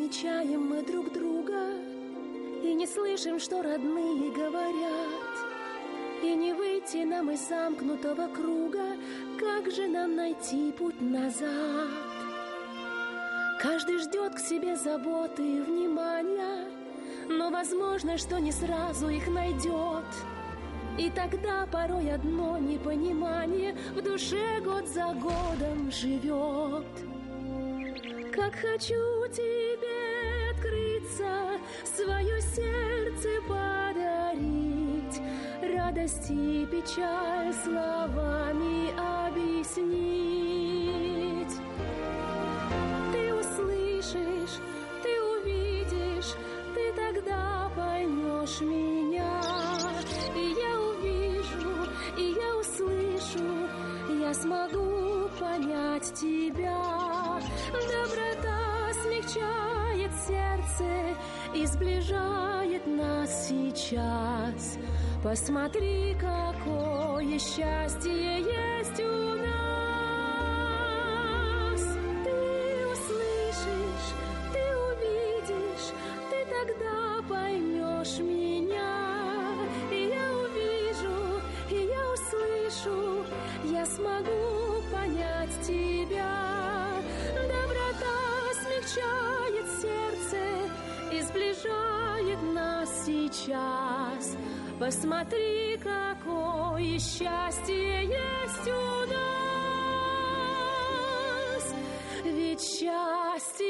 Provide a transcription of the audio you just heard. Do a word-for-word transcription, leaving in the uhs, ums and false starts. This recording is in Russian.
замечаем мы друг друга и не слышим, что родные говорят. И не выйти нам из замкнутого круга, как же нам найти путь назад? Каждый ждет к себе заботы и внимания, но возможно, что не сразу их найдет. И тогда порой одно непонимание в душе год за годом живет. Как хочу тебе открыться, свое сердце подарить, радость и печаль словами объяснить. Ты услышишь, ты увидишь, ты тогда поймешь меня. И я увижу, и я услышу, я смогу понять тебя. Доброта смягчает сердце и сближает нас сейчас. Посмотри, какое счастье есть у нас. Ты услышишь, ты увидишь, ты тогда поймешь меня. И я увижу, и я услышу, я смогу понять тебя. Доброта смягчает сердце и сближает нас сейчас. Посмотри, какое счастье есть у нас. Ведь счастье